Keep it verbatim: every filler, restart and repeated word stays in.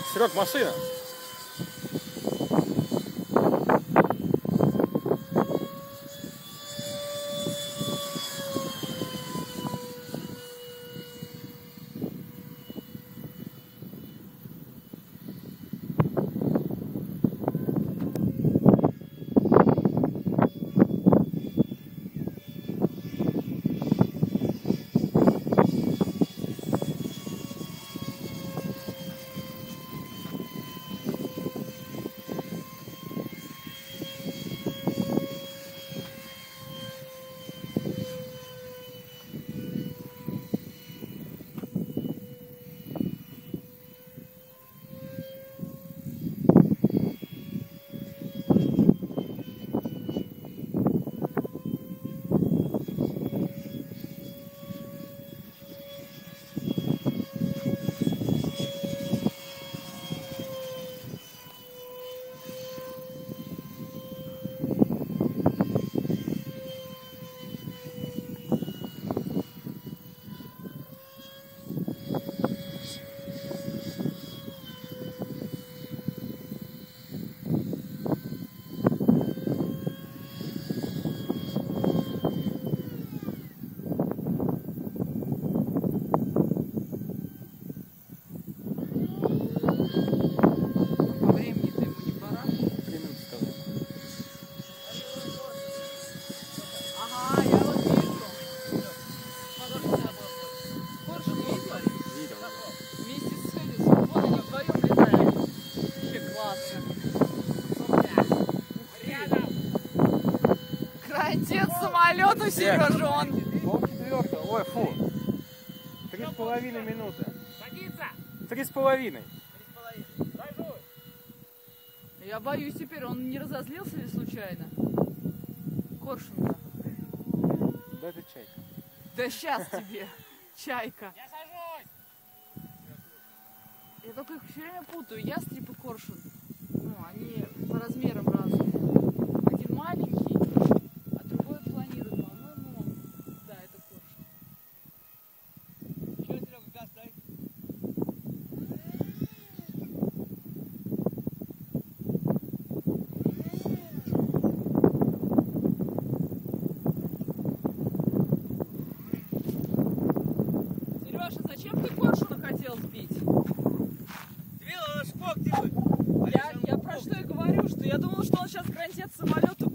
Серег, машина. Отец самолет у Сережон. Пол четвертого. Ой, фу. Три с половиной минуты. Три с половиной. Я боюсь теперь, он не разозлился ли случайно? Коршун-то. Да это чайка. Да сейчас тебе, чайка. Я сажусь! Я только их все время путаю. Ястреб и коршун. Ну, они по размерам разные. Один маленький, а другой планирует. По-моему, да, это коршун. Че, Серега, газ дай? Сережа, зачем ты коршуна хотел сбить? Ты видела, шпок делает? Я, я про что и говорю, что я думала, что он сейчас грантец самолету